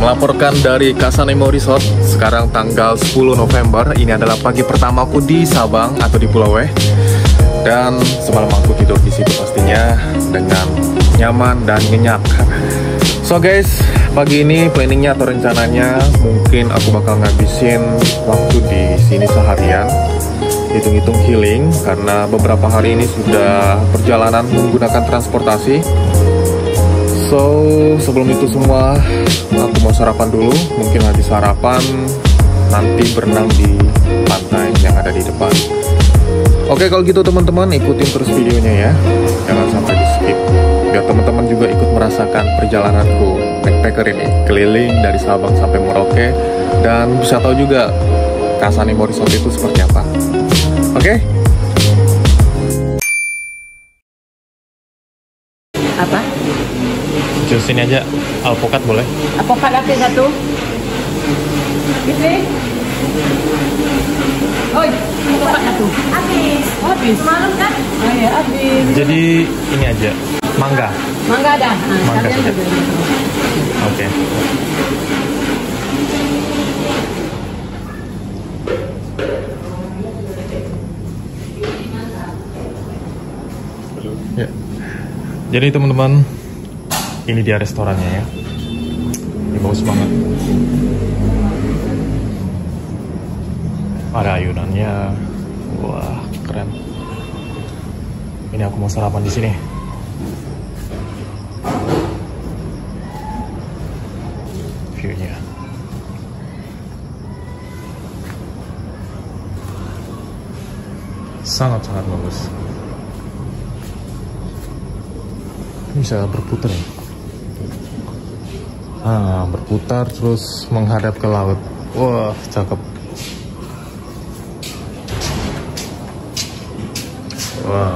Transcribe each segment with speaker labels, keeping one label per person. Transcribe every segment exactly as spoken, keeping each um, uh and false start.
Speaker 1: Melaporkan dari Kasanemo Resort. Sekarang tanggal sepuluh November. Ini adalah pagi pertamaku di Sabang atau di Pulau W. Dan semalam aku tidur di situ pastinya dengan nyaman dan nyenyak. So guys, pagi ini planningnya atau rencananya mungkin aku bakal ngabisin waktu di sini seharian, hitung-hitung healing karena beberapa hari ini sudah perjalanan menggunakan transportasi. So sebelum itu semua aku mau sarapan dulu. Mungkin habis sarapan nanti berenang di pantai yang ada di depan. Oke, kalau gitu teman-teman ikutin terus videonya ya, jangan sampai di skip biar teman-teman juga ikut merasakan perjalananku backpacker ini keliling dari Sabang sampai Merauke dan bisa tahu juga Kasanemo Resort itu seperti apa. Oke?
Speaker 2: Apa?
Speaker 1: Jus ini aja, alpukat boleh?
Speaker 2: Alpukat apa satu? Gitu. Oi, alpukat satu. Habis. Habis. Malam kan? Oh ya, habis.
Speaker 1: Jadi ini aja, mangga.
Speaker 2: Mangga ada. Nah,
Speaker 1: mangga saja. Oke. Okay. Ya. Jadi teman-teman, ini dia restorannya ya. Ini bagus banget. Ada ayunannya. Wah, keren. Ini aku mau sarapan di sini. View-nya. Sangat-sangat bagus. Bisa berputar ya. Ah, berputar terus menghadap ke laut. Wah, cakep. Wow.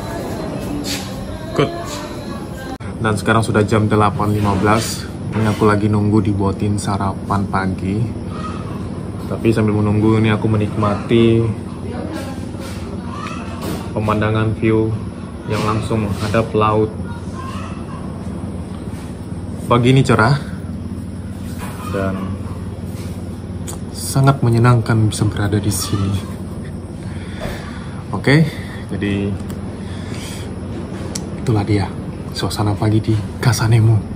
Speaker 1: Good. Dan sekarang sudah jam delapan lima belas. Ini aku lagi nunggu dibuatin sarapan pagi. Tapi sambil menunggu ini aku menikmati pemandangan view yang langsung menghadap laut. Pagi ini cerah dan sangat menyenangkan bisa berada di sini. Oke, jadi itulah dia suasana pagi di Kasanemo.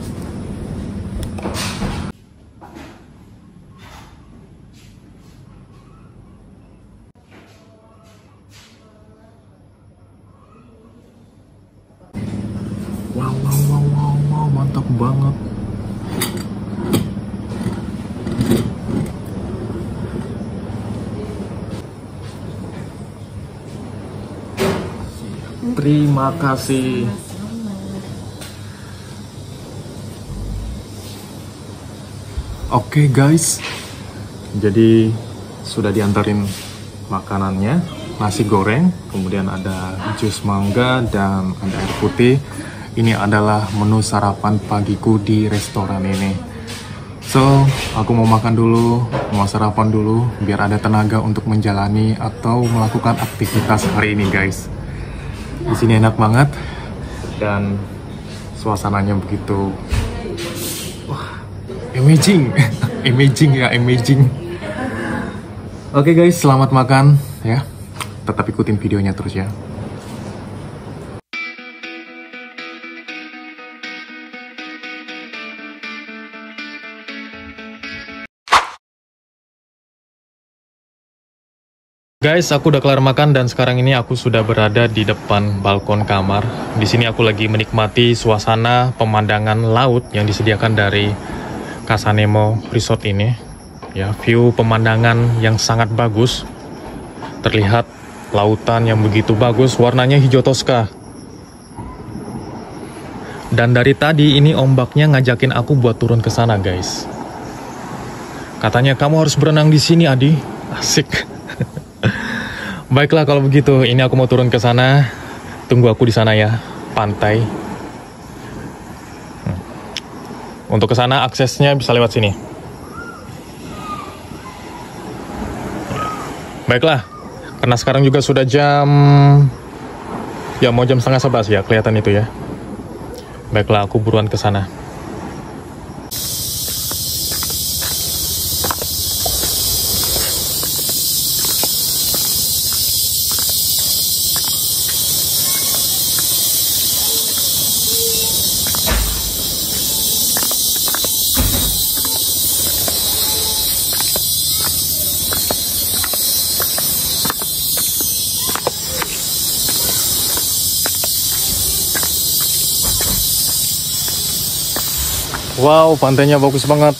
Speaker 1: Wow, wow, wow, wow, wow, mantap banget. Terima kasih. Oke guys, jadi sudah diantarin makanannya, nasi goreng, kemudian ada jus mangga dan ada air putih. Ini adalah menu sarapan pagiku di restoran ini. So, aku mau makan dulu, mau sarapan dulu, biar ada tenaga untuk menjalani atau melakukan aktivitas hari ini, guys. Di sini enak banget dan suasananya begitu, wah, amazing, amazing ya, amazing. Oke guys, selamat makan ya. Tetap ikutin videonya terus ya. Guys, aku udah kelar makan dan sekarang ini aku sudah berada di depan balkon kamar. Di sini aku lagi menikmati suasana pemandangan laut yang disediakan dari Kasanemo Resort ini. Ya, view pemandangan yang sangat bagus. Terlihat lautan yang begitu bagus, warnanya hijau toska. Dan dari tadi ini ombaknya ngajakin aku buat turun ke sana, guys. Katanya kamu harus berenang di sini, Adi. Asik. Baiklah kalau begitu, ini aku mau turun ke sana. Tunggu aku di sana ya, pantai. Untuk ke sana aksesnya bisa lewat sini. Baiklah, karena sekarang juga sudah jam, ya mau jam setengah sebelas ya, kelihatan itu ya. Baiklah, aku buruan ke sana. Wow, pantainya bagus banget.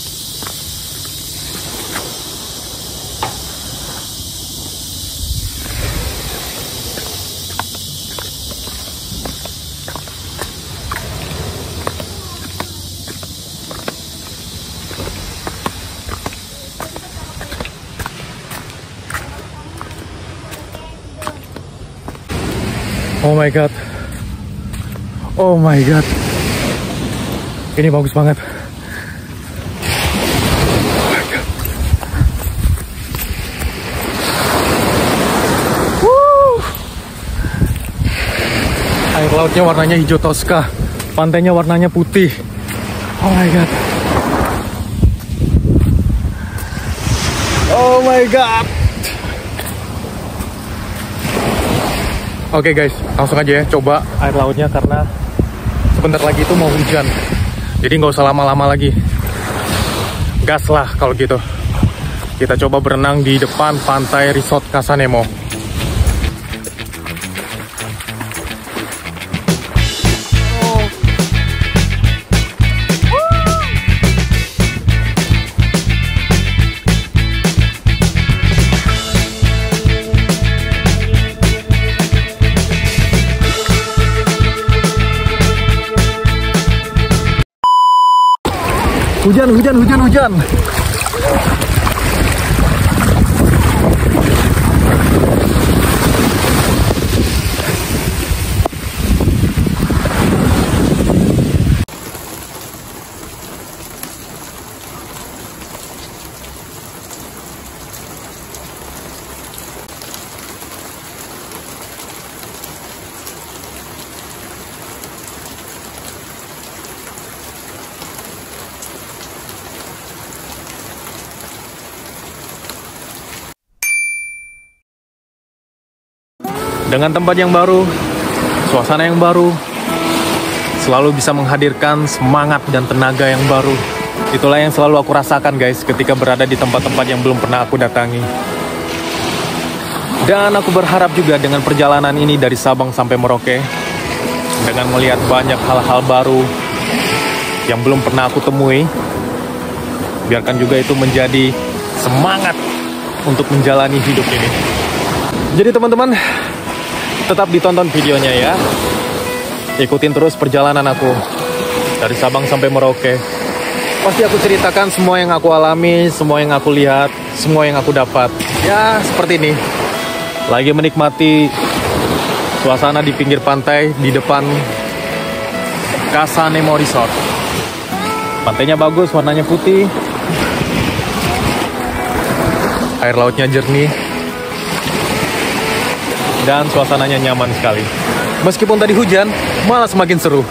Speaker 1: Oh my god. Oh my god. Ini bagus banget. Oh my god. Woo. Air lautnya warnanya hijau toska. Pantainya warnanya putih. Oh my god. Oh my god. Oke okay guys, langsung aja ya coba air lautnya karena sebentar lagi itu mau hujan. Jadi nggak usah lama-lama lagi. Gas lah kalau gitu. Kita coba berenang di depan pantai Resort Casa Nemo. Hujan, hujan, hujan, hujan. Dengan tempat yang baru, suasana yang baru, selalu bisa menghadirkan semangat dan tenaga yang baru. Itulah yang selalu aku rasakan guys ketika berada di tempat-tempat yang belum pernah aku datangi. Dan aku berharap juga dengan perjalanan ini dari Sabang sampai Merauke, dengan melihat banyak hal-hal baru yang belum pernah aku temui, biarkan juga itu menjadi semangat untuk menjalani hidup ini. Jadi teman-teman, tetap ditonton videonya ya. Ikutin terus perjalanan aku dari Sabang sampai Merauke. Pasti aku ceritakan semua yang aku alami, semua yang aku lihat, semua yang aku dapat. Ya seperti ini. Lagi menikmati suasana di pinggir pantai di depan Casa Nemo Resort. Pantainya bagus, warnanya putih. Air lautnya jernih. Dan suasananya nyaman sekali. Meskipun tadi hujan, malah semakin seru.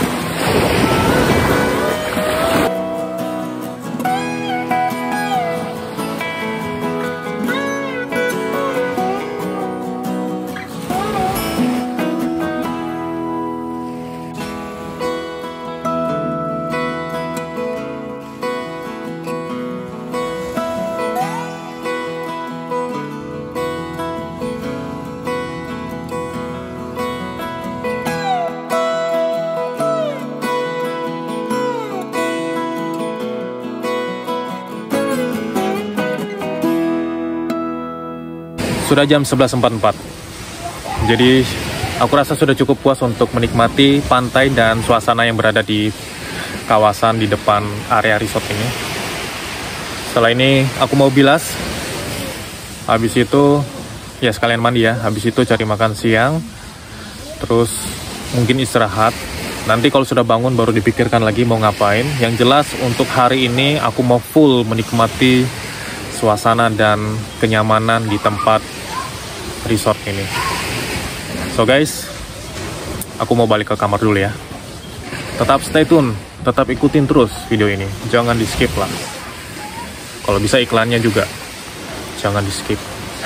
Speaker 1: Sudah jam sebelas empat puluh empat. Jadi aku rasa sudah cukup puas untuk menikmati pantai dan suasana yang berada di kawasan di depan area resort ini. Setelah ini aku mau bilas. Habis itu ya sekalian mandi ya. Habis itu cari makan siang. Terus mungkin istirahat. Nanti kalau sudah bangun baru dipikirkan lagi mau ngapain. Yang jelas untuk hari ini aku mau full menikmati suasana dan kenyamanan di tempat resort ini. So guys, aku mau balik ke kamar dulu ya. Tetap stay tune, tetap ikutin terus video ini. Jangan di skip lah. Kalau bisa iklannya juga, jangan di skip.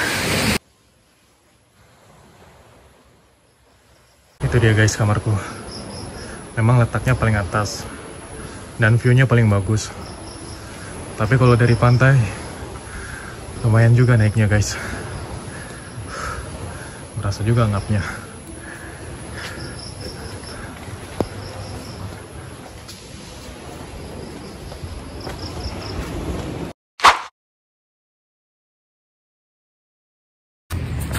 Speaker 1: Itu dia guys kamarku. Memang letaknya paling atas dan view-nya paling bagus. Tapi kalau dari pantai lumayan juga naiknya guys. Berasa juga ngapnya.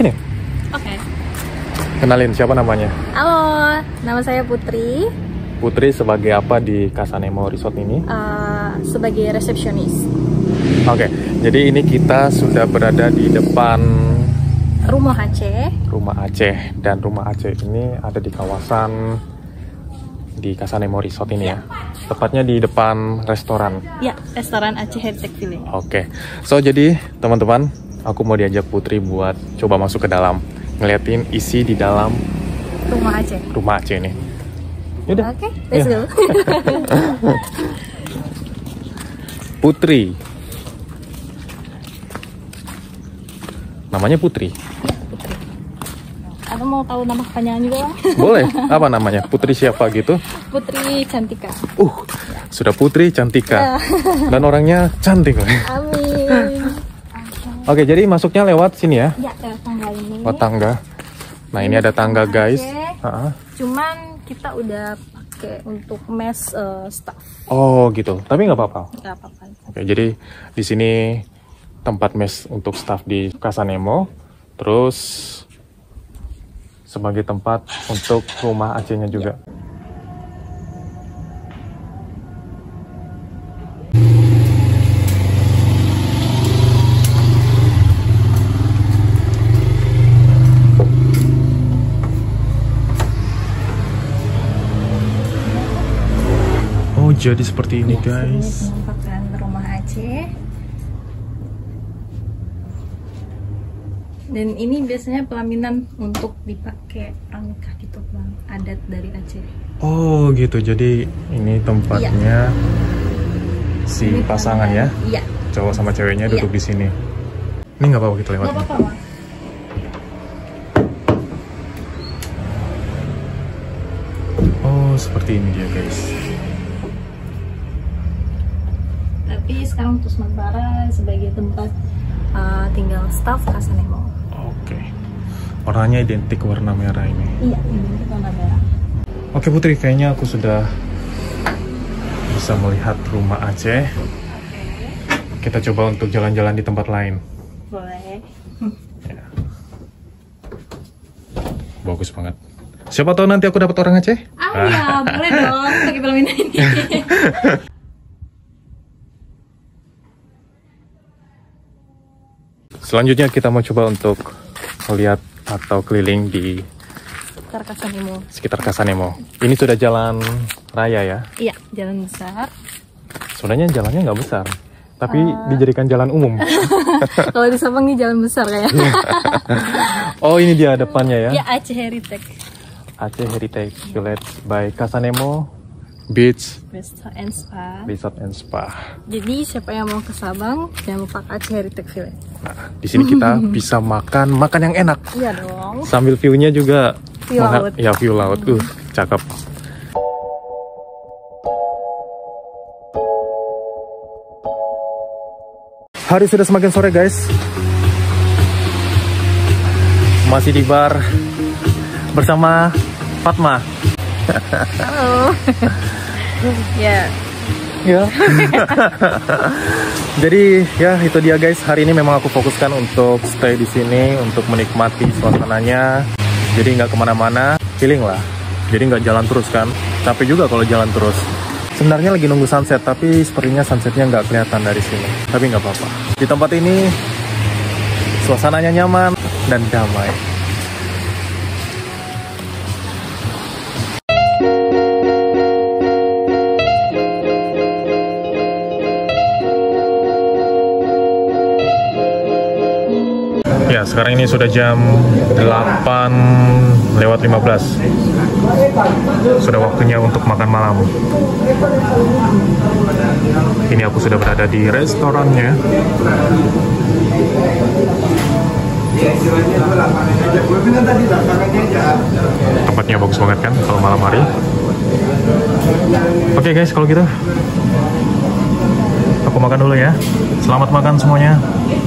Speaker 1: sini.
Speaker 3: Oke.
Speaker 1: Kenalin, siapa namanya?
Speaker 3: Halo, nama saya Putri.
Speaker 1: Putri sebagai apa di Casa Nemo Resort ini?
Speaker 3: Uh, sebagai resepsionis.
Speaker 1: Oke, jadi ini kita sudah berada di depan
Speaker 3: Rumah Aceh.
Speaker 1: Rumah Aceh, dan Rumah Aceh ini ada di kawasan di Casa Nemo Resort ini ya. Tepatnya di depan restoran.
Speaker 3: Ya, restoran Aceh Heritage Village.
Speaker 1: Oke, so jadi teman-teman, aku mau diajak Putri buat coba masuk ke dalam, ngeliatin isi di dalam
Speaker 3: Rumah Aceh.
Speaker 1: Rumah Aceh ini. Yaudah.
Speaker 3: Oke, let's
Speaker 1: Ya.
Speaker 3: go.
Speaker 1: Putri. Namanya Putri.
Speaker 3: Ya, Putri. Aku mau tahu nama kepanjangan juga, Bang?
Speaker 1: Boleh. Apa namanya? Putri siapa gitu?
Speaker 3: Putri Cantika.
Speaker 1: Uh, sudah Putri Cantika. Dan orangnya cantik.
Speaker 3: Amin.
Speaker 1: Oke, jadi masuknya lewat sini ya?
Speaker 3: Ya, lewat tangga ini.
Speaker 1: Lewat tangga. Nah, ini ada tangga, guys. Ha-ha.
Speaker 3: Cuman kita udah pakai untuk mes uh, staff.
Speaker 1: Oh, gitu. Tapi nggak apa-apa.
Speaker 3: Nggak apa-apa.
Speaker 1: Oke, jadi di sini tempat mes untuk staff di Casa Nemo, terus sebagai tempat untuk rumah Acehnya juga. Oh, jadi seperti ini, guys.
Speaker 3: Ini penampakan Rumah Aceh. Dan ini biasanya pelaminan untuk dipakai orang nikah gitu, Bang. Adat dari Aceh.
Speaker 1: Oh, gitu. Jadi ini tempatnya si
Speaker 3: Ini
Speaker 1: pasangan ya,
Speaker 3: Iya.
Speaker 1: cowok sama ceweknya
Speaker 3: Iya.
Speaker 1: duduk di sini. Ini nggak apa-apa kita lewat.
Speaker 3: Nggak apa-apa, Bang.
Speaker 1: Oh, seperti ini dia, guys.
Speaker 3: Tapi sekarang untuk sementara sebagai tempat uh, tinggal staff Casa Nemo.
Speaker 1: Oke. Warnanya identik warna merah ini.
Speaker 3: Iya, ini warna merah.
Speaker 1: Oke, Putri, kayaknya aku sudah bisa melihat rumah Aceh. Kita coba untuk jalan-jalan di tempat lain.
Speaker 3: Boleh.
Speaker 1: Ya. Bagus banget. Siapa tahu nanti aku dapat orang Aceh?
Speaker 3: Ah ya, boleh dong pakai pelaminan ini.
Speaker 1: Selanjutnya kita mau coba untuk melihat atau keliling di
Speaker 3: Sekitar Casa Nemo.
Speaker 1: sekitar Casa Nemo. Ini sudah jalan raya ya?
Speaker 3: Iya, jalan besar.
Speaker 1: Sebenarnya jalannya nggak besar, tapi
Speaker 3: Uh.
Speaker 1: dijadikan jalan umum.
Speaker 3: Kalau di Sabang ini jalan besar kayak.
Speaker 1: Oh, ini dia depannya ya?
Speaker 3: Ya, Aceh Heritage
Speaker 1: Aceh Heritage Village by Casa Nemo Beach
Speaker 3: Resort and Spa.
Speaker 1: Resort and Spa.
Speaker 3: Jadi siapa yang mau ke Sabang jangan lupa ke Aceh Heritage Village.
Speaker 1: Nah, di sini kita bisa makan makan yang enak.
Speaker 3: Iya dong.
Speaker 1: Sambil view-nya juga
Speaker 3: View
Speaker 1: mengha-
Speaker 3: laut.
Speaker 1: Ya, view laut. Uh, cakep. Hari sudah semakin sore, guys. Masih di bar bersama Fatma.
Speaker 3: Halo. Ya.
Speaker 1: Ya. Jadi ya itu dia, guys. Hari ini memang aku fokuskan untuk stay di sini untuk menikmati suasananya. Jadi nggak kemana-mana, feeling lah. Jadi nggak jalan terus kan. Capek juga kalau jalan terus. Sebenarnya lagi nunggu sunset, tapi sepertinya sunsetnya nggak kelihatan dari sini. Tapi nggak apa-apa. Di tempat ini suasananya nyaman dan damai. Ya, sekarang ini sudah jam delapan lewat lima belas. Sudah waktunya untuk makan malam. Ini aku sudah berada di restorannya. Tempatnya bagus banget kan kalau malam hari. Oke, guys, kalau gitu aku makan dulu ya. Selamat makan semuanya.